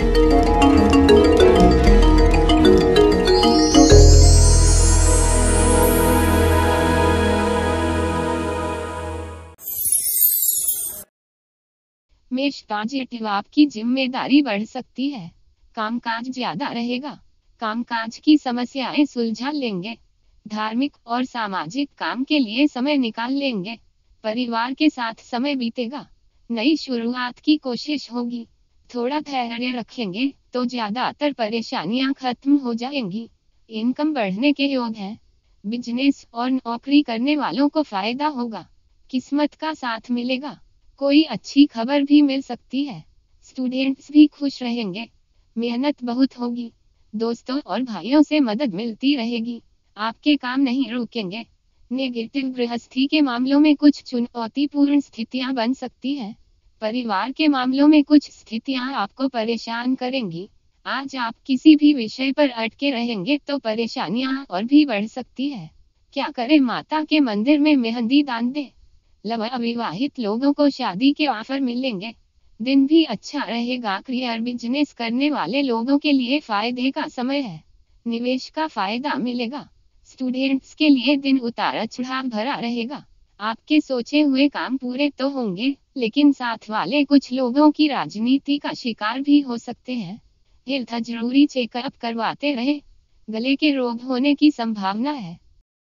मेष पॉजिटिव, आपकी जिम्मेदारी बढ़ सकती है। कामकाज ज्यादा रहेगा। कामकाज की समस्याएं सुलझा लेंगे। धार्मिक और सामाजिक काम के लिए समय निकाल लेंगे। परिवार के साथ समय बीतेगा। नई शुरुआत की कोशिश होगी। थोड़ा धैर्य रखेंगे तो ज्यादातर परेशानियां खत्म हो जाएंगी। इनकम बढ़ने के योग हैं। बिजनेस और नौकरी करने वालों को फायदा होगा। किस्मत का साथ मिलेगा। कोई अच्छी खबर भी मिल सकती है। स्टूडेंट्स भी खुश रहेंगे। मेहनत बहुत होगी। दोस्तों और भाइयों से मदद मिलती रहेगी। आपके काम नहीं रुकेंगे। नेगेटिव, गृहस्थी के मामलों में कुछ चुनौतीपूर्ण स्थितियां बन सकती हैं। परिवार के मामलों में कुछ स्थितियां आपको परेशान करेंगी। आज आप किसी भी विषय पर अटके रहेंगे तो परेशानियां और भी बढ़ सकती है। क्या करें? माता के मंदिर में मेहंदी दान दें। अविवाहित लोगों को शादी के ऑफर मिलेंगे। दिन भी अच्छा रहेगा। करियर, बिजनेस करने वाले लोगों के लिए फायदे का समय है। निवेश का फायदा मिलेगा। स्टूडेंट्स के लिए दिन उतार चढ़ाव भरा रहेगा। आपके सोचे हुए काम पूरे तो होंगे, लेकिन साथ वाले कुछ लोगों की राजनीति का शिकार भी हो सकते हैं। हेल्थ जरूरी चेकअप करवाते रहे। गले के रोग होने की संभावना है।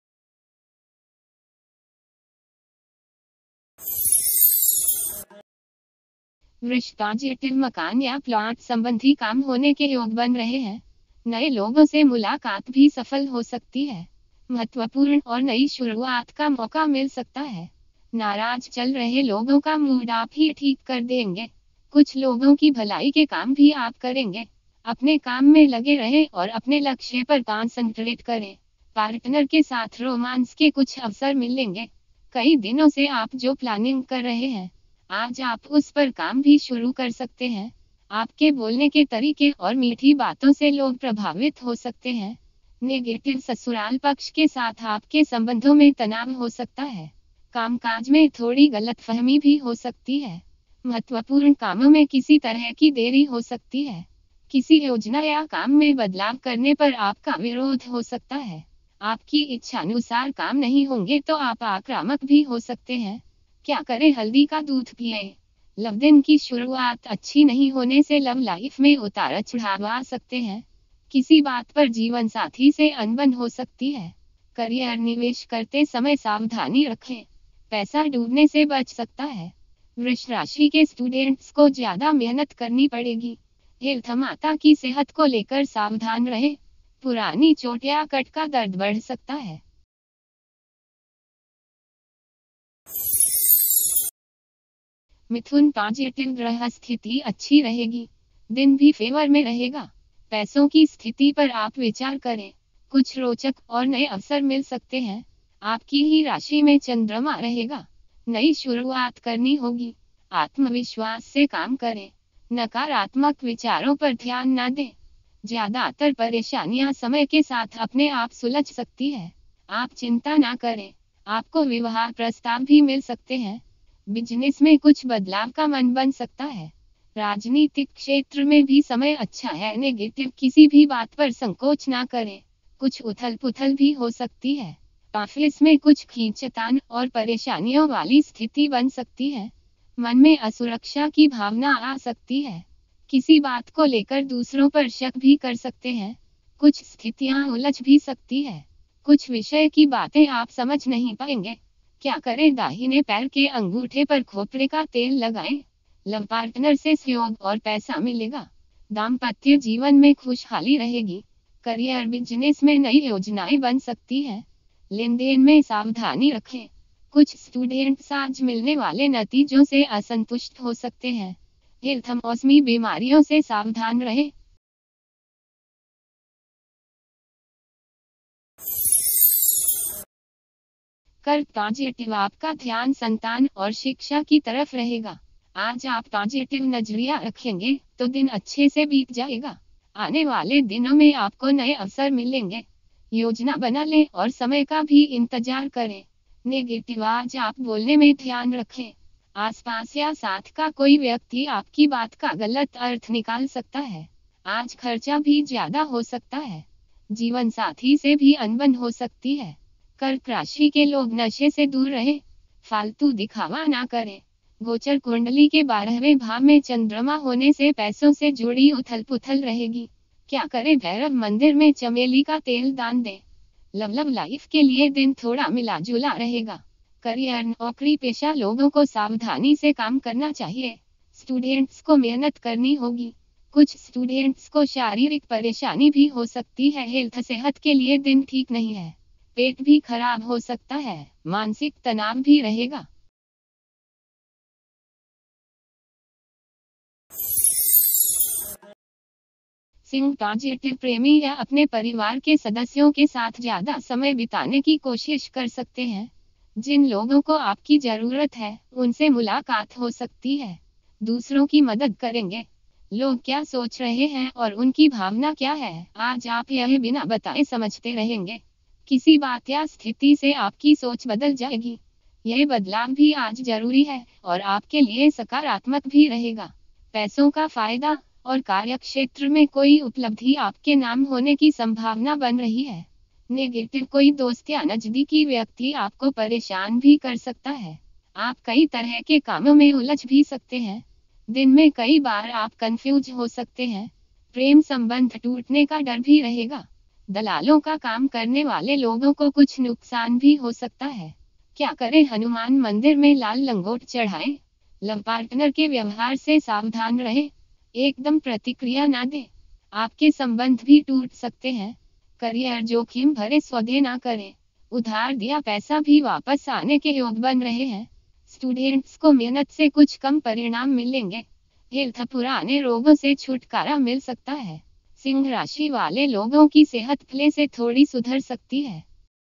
वृष पॉजिटिव, मकान या प्लॉट संबंधी काम होने के योग बन रहे हैं। नए लोगों से मुलाकात भी सफल हो सकती है। महत्वपूर्ण और नई शुरुआत का मौका मिल सकता है। नाराज चल रहे लोगों का मूड आप ही ठीक कर देंगे। कुछ लोगों की भलाई के काम भी आप करेंगे। अपने काम में लगे रहें और अपने लक्ष्य पर कंसंट्रेट करें। पार्टनर के साथ रोमांस के कुछ अवसर मिलेंगे। कई दिनों से आप जो प्लानिंग कर रहे हैं, आज आप उस पर काम भी शुरू कर सकते हैं। आपके बोलने के तरीके और मीठी बातों से लोग प्रभावित हो सकते हैं। नेगेटिव, ससुराल पक्ष के साथ आपके संबंधों में तनाव हो सकता है। कामकाज में थोड़ी गलतफहमी भी हो सकती है। महत्वपूर्ण कामों में किसी तरह की देरी हो सकती है। किसी योजना या काम में बदलाव करने पर आपका विरोध हो सकता है। आपकी इच्छानुसार काम नहीं होंगे तो आप आक्रामक भी हो सकते हैं। क्या करें? हल्दी का दूध पिएं। लव, दिन की शुरुआत अच्छी नहीं होने से लव लाइफ में उतार चढ़ाव आ सकते हैं। किसी बात पर जीवन साथी से अनबन हो सकती है। करियर, निवेश करते समय सावधानी रखें। पैसा डूबने से बच सकता है। वृष राशि के स्टूडेंट्स को ज्यादा मेहनत करनी पड़ेगी। हेल्थ, माता की सेहत को लेकर सावधान रहें। पुरानी चोट या कट का दर्द बढ़ सकता है। मिथुन पॉजिटिव, ग्रह स्थिति अच्छी रहेगी। दिन भी फेवर में रहेगा। पैसों की स्थिति पर आप विचार करें। कुछ रोचक और नए अवसर मिल सकते हैं। आपकी ही राशि में चंद्रमा रहेगा। नई शुरुआत करनी होगी। आत्मविश्वास से काम करें। नकारात्मक विचारों पर ध्यान न दें। ज्यादातर परेशानियां समय के साथ अपने आप सुलझ सकती है। आप चिंता ना करें। आपको विवाह प्रस्ताव भी मिल सकते हैं। बिजनेस में कुछ बदलाव का मन बन सकता है। राजनीतिक क्षेत्र में भी समय अच्छा है। नेगेटिव, किसी भी बात पर संकोच ना करें। कुछ उथल पुथल भी हो सकती है। ऑफिस में कुछ खींचतान और परेशानियों वाली स्थिति बन सकती है। मन में असुरक्षा की भावना आ सकती है। किसी बात को लेकर दूसरों पर शक भी कर सकते हैं। कुछ स्थितियां उलझ भी सकती है। कुछ विषय की बातें आप समझ नहीं पाएंगे। क्या करें? दाहिने पैर के अंगूठे पर खोपरे का तेल लगाएं। लव, पार्टनर से सहयोग और पैसा मिलेगा। दाम्पत्य जीवन में खुशहाली रहेगी। करियर, बिजनेस में नई योजनाएं बन सकती हैं। लेन देन में सावधानी रखें। कुछ स्टूडेंट्स आज मिलने वाले नतीजों से असंतुष्ट हो सकते हैं। हेल्थ, मौसमी बीमारियों से सावधान रहें। कर्क पॉजिटिव, आपका ध्यान संतान और शिक्षा की तरफ रहेगा। आज आप पॉजिटिव नजरिया रखेंगे तो दिन अच्छे से बीत जाएगा। आने वाले दिनों में आपको नए अवसर मिलेंगे। योजना बना लें और समय का भी इंतजार करें। नेगेटिव, आज आप बोलने में ध्यान रखें। आसपास या साथ का कोई व्यक्ति आपकी बात का गलत अर्थ निकाल सकता है। आज खर्चा भी ज्यादा हो सकता है। जीवन साथी से भी अनबन हो सकती है। कर्क राशि के लोग नशे से दूर रहे, फालतू दिखावा ना करें। गोचर कुंडली के 12वें भाव में चंद्रमा होने से पैसों से जुड़ी उथल पुथल रहेगी। क्या करें? भैरव मंदिर में चमेली का तेल दान दें। लव लाइफ के लिए दिन थोड़ा मिला जुला रहेगा। करियर नौकरी पेशा लोगों को सावधानी से काम करना चाहिए। स्टूडेंट्स को मेहनत करनी होगी। कुछ स्टूडेंट्स को शारीरिक परेशानी भी हो सकती है। हेल्थ सेहत के लिए दिन ठीक नहीं है। पेट भी खराब हो सकता है। मानसिक तनाव भी रहेगा। सिंह पॉजिटिव प्रेमी या अपने परिवार के सदस्यों के साथ ज्यादा समय बिताने की कोशिश कर सकते हैं। जिन लोगों को आपकी जरूरत है उनसे मुलाकात हो सकती है। दूसरों की मदद करेंगे। लोग क्या सोच रहे हैं और उनकी भावना क्या है, आज आप यह बिना बताए समझते रहेंगे। किसी बात या स्थिति से आपकी सोच बदल जाएगी। यह बदलाव भी आज जरूरी है और आपके लिए सकारात्मक भी रहेगा। पैसों का फायदा और कार्यक्षेत्र में कोई उपलब्धि आपके नाम होने की संभावना बन रही है। नेगेटिव कोई दोस्त या नजदीकी व्यक्ति आपको परेशान भी कर सकता है। आप कई तरह के कामों में उलझ भी सकते हैं। दिन में कई बार आप कंफ्यूज हो सकते हैं। प्रेम संबंध टूटने का डर भी रहेगा। दलालों का काम करने वाले लोगों को कुछ नुकसान भी हो सकता है। क्या करें? हनुमान मंदिर में लाल लंगोट चढ़ाएं। लव पार्टनर के व्यवहार से सावधान रहें। एकदम प्रतिक्रिया ना दें। आपके संबंध भी टूट सकते हैं। करियर जोखिम भरे सौदे ना करें। उधार दिया पैसा भी वापस आने के योग बन रहे हैं। स्टूडेंट्स को मेहनत से कुछ कम परिणाम मिलेंगे। हेल्थ पुराने रोगों से छुटकारा मिल सकता है। सिंह राशि वाले लोगों की सेहत पहले से थोड़ी सुधर सकती है।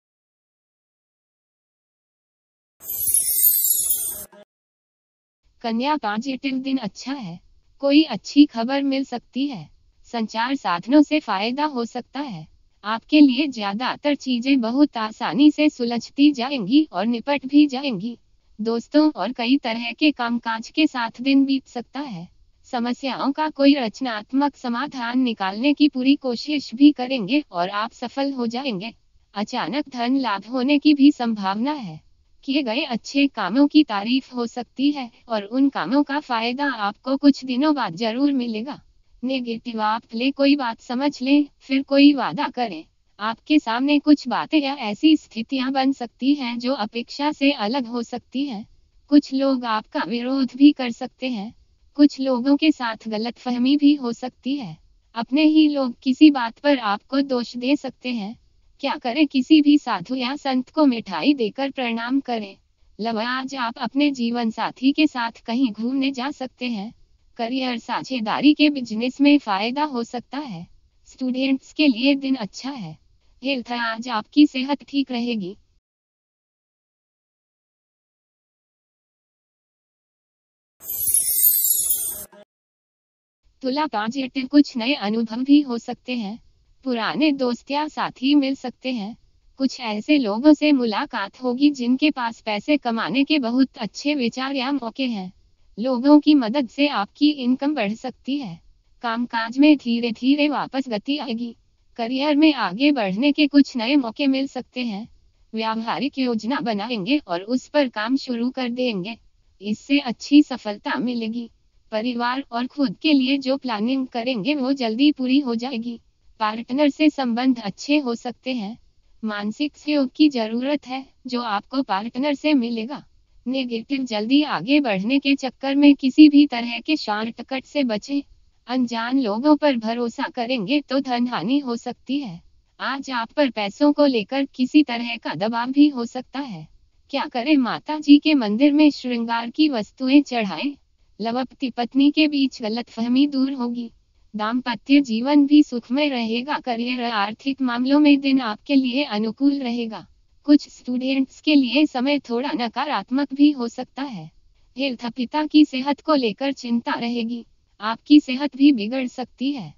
कन्या पॉजिटिव दिन अच्छा है। कोई अच्छी खबर मिल सकती है। संचार साधनों से फायदा हो सकता है। आपके लिए ज्यादातर चीजें बहुत आसानी से सुलझती जाएंगी और निपट भी जाएंगी। दोस्तों और कई तरह के कामकाज के साथ दिन बीत सकता है। समस्याओं का कोई रचनात्मक समाधान निकालने की पूरी कोशिश भी करेंगे और आप सफल हो जाएंगे। अचानक धन लाभ होने की भी संभावना है। किए गए अच्छे कामों की तारीफ हो सकती है और उन कामों का फायदा आपको कुछ दिनों बाद जरूर मिलेगा। नेगेटिव आप पहले कोई बात समझ लें फिर कोई वादा करें। आपके सामने कुछ बातें या ऐसी स्थितियां बन सकती हैं जो अपेक्षा से अलग हो सकती हैं। कुछ लोग आपका विरोध भी कर सकते हैं। कुछ लोगों के साथ गलतफहमी भी हो सकती है। अपने ही लोग किसी बात पर आपको दोष दे सकते हैं। क्या करें? किसी भी साधु या संत को मिठाई देकर प्रणाम करें। लव आज आप अपने जीवन साथी के साथ कहीं घूमने जा सकते हैं। करियर साझेदारी के बिजनेस में फायदा हो सकता है। स्टूडेंट्स के लिए दिन अच्छा है। हेल्थ आज आपकी सेहत ठीक रहेगी। तुला पॉजिटिव कुछ नए अनुभव भी हो सकते हैं। पुराने दोस्त या साथी मिल सकते हैं। कुछ ऐसे लोगों से मुलाकात होगी जिनके पास पैसे कमाने के बहुत अच्छे विचार या मौके हैं। लोगों की मदद से आपकी इनकम बढ़ सकती है। कामकाज में धीरे धीरे वापस गति आएगी। करियर में आगे बढ़ने के कुछ नए मौके मिल सकते हैं। व्यावहारिक योजना बनाएंगे और उस पर काम शुरू कर देंगे। इससे अच्छी सफलता मिलेगी। परिवार और खुद के लिए जो प्लानिंग करेंगे वो जल्दी पूरी हो जाएगी। पार्टनर से संबंध अच्छे हो सकते हैं। मानसिक सहयोग की जरूरत है जो आपको पार्टनर से मिलेगा। नेगेटिव जल्दी आगे बढ़ने के चक्कर में किसी भी तरह के शॉर्टकट से बचें। अनजान लोगों पर भरोसा करेंगे तो धन हानि हो सकती है। आज आप पर पैसों को लेकर किसी तरह का दबाव भी हो सकता है। क्या करें? माता जी के मंदिर में श्रृंगार की वस्तुएं चढ़ाएं। लव पति पत्नी के बीच गलतफहमी दूर होगी। दाम्पत्य जीवन भी सुखमय रहेगा। करियर आर्थिक मामलों में दिन आपके लिए अनुकूल रहेगा। कुछ स्टूडेंट्स के लिए समय थोड़ा नकारात्मक भी हो सकता है। हेल्थ पिता की सेहत को लेकर चिंता रहेगी। आपकी सेहत भी बिगड़ सकती है।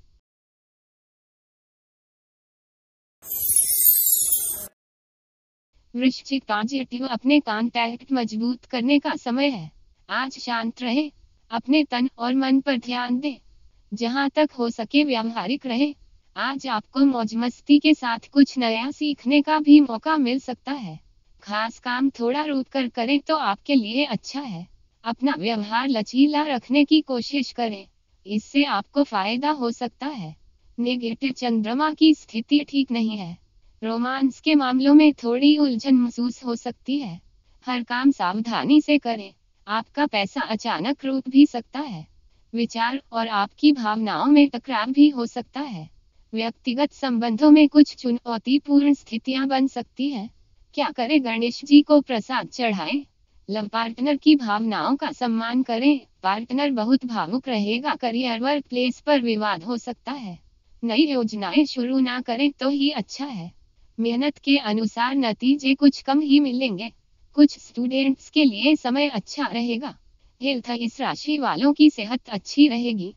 वृश्चिक पॉजिटिव अपने कॉन्टैक्ट मजबूत करने का समय है। आज शांत रहे। अपने तन और मन पर ध्यान दें। जहां तक हो सके व्यावहारिक रहे। आज आपको मौज मस्ती के साथ कुछ नया सीखने का भी मौका मिल सकता है। खास काम थोड़ा रुक कर करें तो आपके लिए अच्छा है। अपना व्यवहार लचीला रखने की कोशिश करें, इससे आपको फायदा हो सकता है। नेगेटिव चंद्रमा की स्थिति ठीक नहीं है। रोमांस के मामलों में थोड़ी उलझन महसूस हो सकती है। हर काम सावधानी से करें, आपका पैसा अचानक रुक भी सकता है। विचार और आपकी भावनाओं में टकराव भी हो सकता है। व्यक्तिगत संबंधों में कुछ चुनौतीपूर्ण स्थितियां बन सकती हैं। क्या करें? गणेश जी को प्रसाद चढ़ाएं। लव पार्टनर की भावनाओं का सम्मान करें, पार्टनर बहुत भावुक रहेगा। करियर वर्क प्लेस पर विवाद हो सकता है। नई योजनाएं शुरू ना करें तो ही अच्छा है। मेहनत के अनुसार नतीजे कुछ कम ही मिलेंगे। कुछ स्टूडेंट्स के लिए समय अच्छा रहेगा। हेल्थ, इस राशि वालों की सेहत अच्छी रहेगी।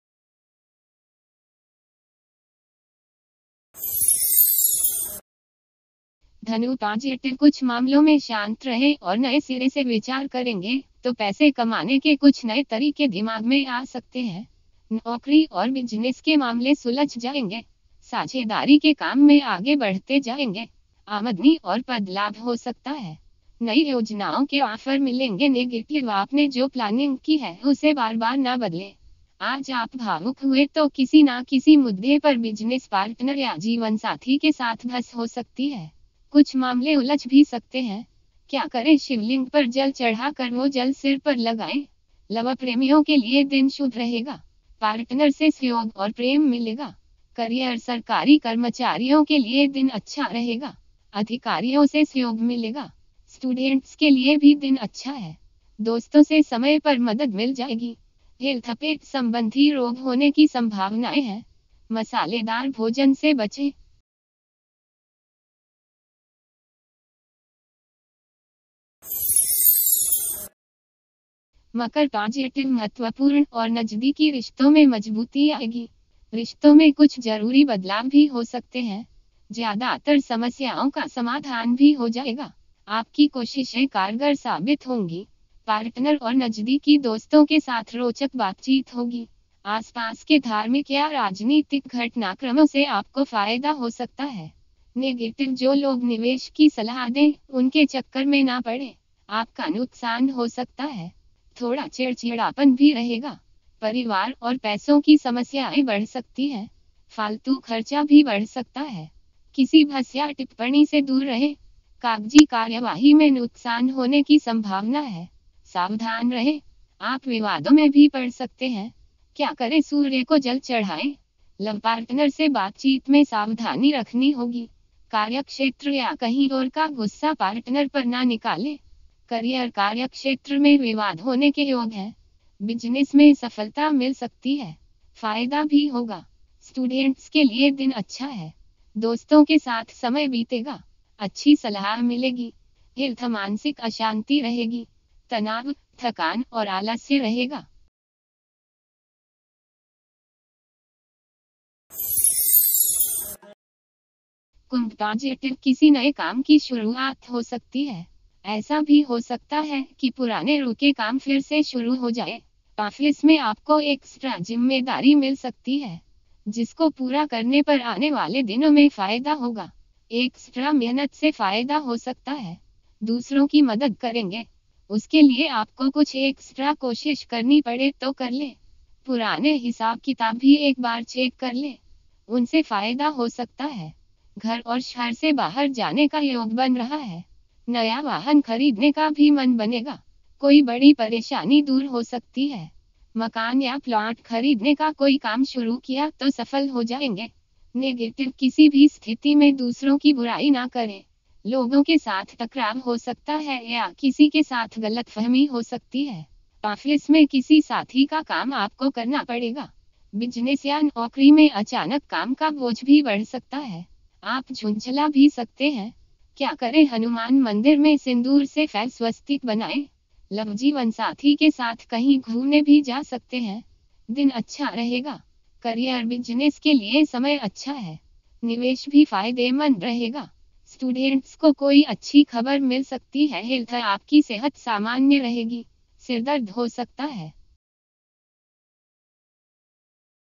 धनु पॉजिटिव, कुछ मामलों में शांत रहे और नए सिरे से विचार करेंगे तो पैसे कमाने के कुछ नए तरीके दिमाग में आ सकते हैं। नौकरी और बिजनेस के मामले सुलझ जाएंगे। साझेदारी के काम में आगे बढ़ते जाएंगे। आमदनी और पद लाभ हो सकता है। नई योजनाओं के ऑफर मिलेंगे। नेगेटिव, आपने जो प्लानिंग की है उसे बार बार ना बदलें। आज आप भावुक हुए तो किसी ना किसी मुद्दे पर बिजनेस पार्टनर या जीवन साथी के साथ बहस हो सकती है। कुछ मामले उलझ भी सकते हैं। क्या करें? शिवलिंग पर जल चढ़ाकर वो जल सिर पर लगाएं। लव प्रेमियों के लिए दिन शुभ रहेगा। पार्टनर से सहयोग और प्रेम मिलेगा। करियर, सरकारी कर्मचारियों के लिए दिन अच्छा रहेगा। अधिकारियों से सहयोग मिलेगा। स्टूडेंट्स के लिए भी दिन अच्छा है। दोस्तों से समय पर मदद मिल जाएगी। हेल्थ, पेट संबंधी रोग होने की संभावनाएं हैं। मसालेदार भोजन से बचें। मकर पॉजिटिव, महत्वपूर्ण और नजदीकी रिश्तों में मजबूती आएगी। रिश्तों में कुछ जरूरी बदलाव भी हो सकते हैं। ज्यादातर समस्याओं का समाधान भी हो जाएगा। आपकी कोशिशें कारगर साबित होंगी। पार्टनर और नजदीकी दोस्तों के साथ रोचक बातचीत होगी। आसपास के धार्मिक या राजनीतिक घटनाक्रमों से आपको फायदा हो सकता है। नेगेटिव, जो लोग निवेश की सलाह दें उनके चक्कर में ना पड़े, आपका नुकसान हो सकता है। थोड़ा चिड़चिड़ापन भी रहेगा। परिवार और पैसों की समस्याएं बढ़ सकती हैं। फालतू खर्चा भी बढ़ सकता है। किसी बहस या टिप्पणी से दूर रहे। कागजी कार्यवाही में नुकसान होने की संभावना है। सावधान रहे, आप विवादों में भी पड़ सकते हैं। क्या करें? सूर्य को जल चढ़ाएं। लव पार्टनर से बातचीत में सावधानी रखनी होगी। कार्यक्षेत्र या कहीं और का गुस्सा पार्टनर पर ना निकाले। करियर, कार्यक्षेत्र में विवाद होने के योग हैं। बिजनेस में सफलता मिल सकती है। फायदा भी होगा। स्टूडेंट्स के लिए दिन अच्छा है। दोस्तों के साथ समय बीतेगा। अच्छी सलाह मिलेगी। हेल्थ, मानसिक अशांति रहेगी। तनाव, थकान और आलस्य रहेगा। कुंभ पॉजिटिव, किसी नए काम की शुरुआत हो सकती है। ऐसा भी हो सकता है कि पुराने रुके काम फिर से शुरू हो जाए। ऑफिस में आपको एक्स्ट्रा जिम्मेदारी मिल सकती है, जिसको पूरा करने पर आने वाले दिनों में फायदा होगा। एक्स्ट्रा मेहनत से फायदा हो सकता है। दूसरों की मदद करेंगे, उसके लिए आपको कुछ एक्स्ट्रा कोशिश करनी पड़े तो कर ले। पुराने हिसाब किताब भी एक बार चेक कर ले, उनसे फायदा हो सकता है। घर और शहर से बाहर जाने का योग बन रहा है। नया वाहन खरीदने का भी मन बनेगा। कोई बड़ी परेशानी दूर हो सकती है। मकान या प्लॉट खरीदने का कोई काम शुरू किया तो सफल हो जाएंगे। नेगेटिव, किसी भी स्थिति में दूसरों की बुराई ना करें। लोगों के साथ टकराव हो सकता है या किसी के साथ गलतफहमी हो सकती है। ऑफिस में किसी साथी का काम आपको करना पड़ेगा। बिजनेस या नौकरी में अचानक काम का बोझ भी बढ़ सकता है। आप झुंझला भी सकते हैं। क्या करें? हनुमान मंदिर में सिंदूर से फैल स्वस्तिक बनाएं। लव, जीवन साथी के साथ कहीं घूमने भी जा सकते हैं। दिन अच्छा रहेगा। करियर, बिजनेस के लिए समय अच्छा है। निवेश भी फायदेमंद रहेगा। स्टूडेंट्स को कोई अच्छी खबर मिल सकती है। हेल्थ, आपकी सेहत सामान्य रहेगी। सिरदर्द हो सकता है।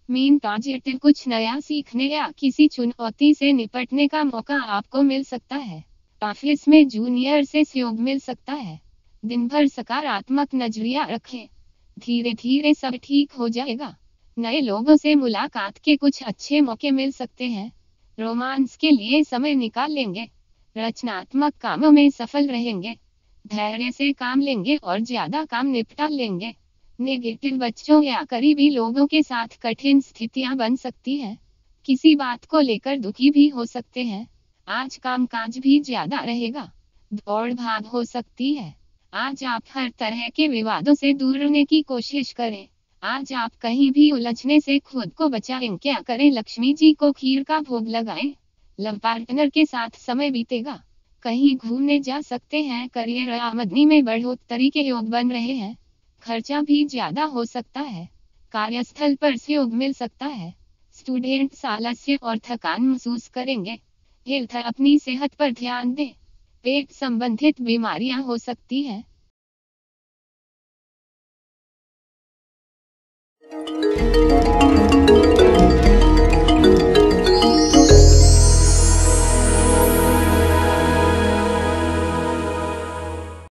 मीन पॉजिटिव, कुछ नया सीखने या किसी चुनौती से निपटने का मौका आपको मिल सकता है। ऑफिस में जूनियर से सहयोग मिल सकता है। दिन भर सकारात्मक नजरिया रखें, धीरे धीरे सब ठीक हो जाएगा। नए लोगों से मुलाकात के कुछ अच्छे मौके मिल सकते हैं। रोमांस के लिए समय निकाल लेंगे। रचनात्मक कामों में सफल रहेंगे। धैर्य से काम लेंगे और ज्यादा काम निपटा लेंगे। नेगेटिव बच्चों या करीबी लोगों के साथ कठिन स्थितियां बन सकती हैं। किसी बात को लेकर दुखी भी हो सकते हैं। आज कामकाज भी ज्यादा रहेगा। दौड़ भाग हो सकती है। आज आप हर तरह के विवादों से दूर रहने की कोशिश करें। आज आप कहीं भी उलझने से खुद को बचाएं। क्या करें? लक्ष्मी जी को खीर का भोग लगाएं। लव पार्टनर के साथ समय बीतेगा। कहीं घूमने जा सकते हैं। करियर और आमदनी में बढ़ोतरी के योग बन रहे हैं। खर्चा भी ज्यादा हो सकता है। कार्यस्थल पर सहयोग मिल सकता है। स्टूडेंट्स आलस्य और थकान महसूस करेंगे। हेल्थ, अपनी सेहत पर ध्यान दें। पेट संबंधित बीमारियां हो सकती हैं।